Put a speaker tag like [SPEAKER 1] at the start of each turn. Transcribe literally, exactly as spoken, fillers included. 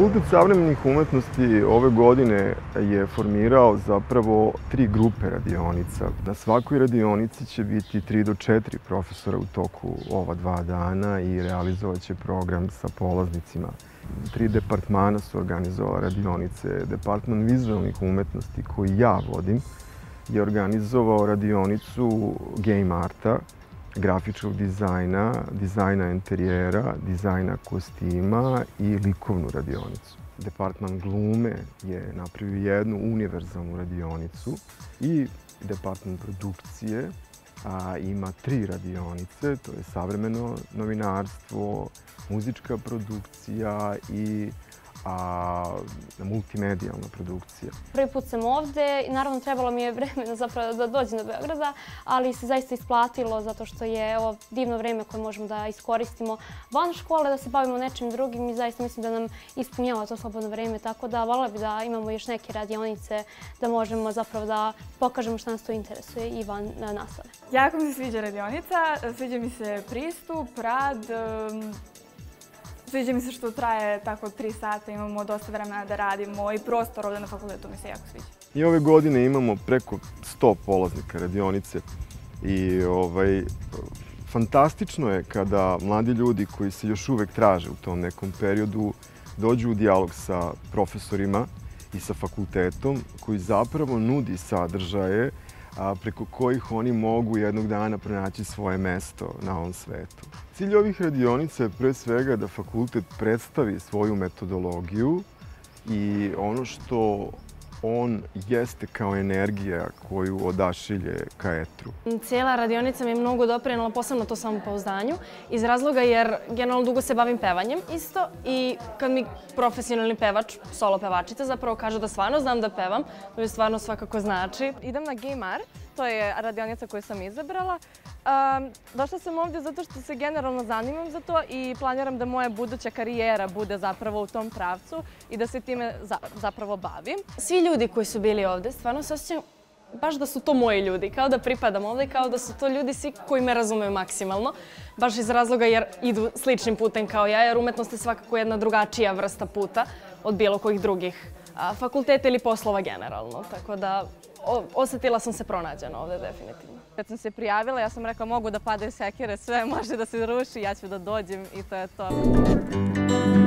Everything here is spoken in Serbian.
[SPEAKER 1] Fakultet savremenih umetnosti ove godine je formirao zapravo tri grupe radionica. Na svakoj radionici će biti tri do četiri profesora u toku ova dva dana i realizovat će program sa polaznicima. Tri departmana su organizovala radionice. Departman vizualnih umetnosti, koji ja vodim, je organizovao radionicu game arta, grafičkog dizajna, dizajna interijera, dizajna kostima i likovnu radionicu. Departman glume je napravio jednu univerzalnu radionicu i departman produkcije a, ima tri radionice, to je savremeno novinarstvo, muzička produkcija i a, multimedijalna produkcija.
[SPEAKER 2] Prvi put sam ovde i naravno trebalo mi je vremena zapravo da dođem do Beograda, ali se zaista isplatilo zato što je ovo divno vreme koje možemo da iskoristimo van škole, da se bavimo nečim drugim i zaista mislim da nam ispunjava to slobodno vreme, tako da voljela bi da imamo još neke radionice da možemo zapravo da pokažemo šta nas to interesuje i van nastave.
[SPEAKER 3] Jako mi se sviđa radionica, sviđa mi se pristup, rad. Sviđa mi se što traje tako tri sata, imamo dosta vremena da radimo i prostor ovde na fakultetu mi se jako sviđa.
[SPEAKER 1] I ove godine imamo preko sto polaznika radionice i ovaj, fantastično je kada mladi ljudi koji se još uvek traže u tom nekom periodu dođu u dijalog sa profesorima i sa fakultetom koji zapravo nudi sadržaje a preko kojih oni mogu jednog dana pronaći svoje mesto na ovom svetu. Cilj ovih radionica je pre svega da fakultet predstavi svoju metodologiju i ono što on jeste kao energija koju odašilje ka etru.
[SPEAKER 4] Cijela radionica mi je mnogo doprinela, posebno to samopouzdanju, iz razloga jer generalno dugo se bavim pevanjem isto i kad mi profesionalni pevač, solo pevačica, zapravo kaže da stvarno znam da pevam, to mi stvarno svakako znači.
[SPEAKER 5] Idem na Game Art, to je radionica koju sam izabrala. Došla sam ovdje zato što se generalno zanimam za to i planiram da moja buduća karijera bude zapravo u tom pravcu i da se time zapravo bavim.
[SPEAKER 4] Svi ljudi koji su bili ovde, stvarno se osjećam baš da su to moji ljudi, kao da pripadam ovde, kao da su to ljudi svi koji me razumeju maksimalno. Baš iz razloga jer idu sličnim putem kao ja, jer umetnost je svakako jedna drugačija vrsta puta od bilo kojih drugih fakulteta ili poslova generalno. Tako da osetila sam se pronađena ovde definitivno.
[SPEAKER 5] Kad sam se prijavila, ja sam rekla mogu da padaju sekire, sve može da se ruši, ja ću da dođem i to je to.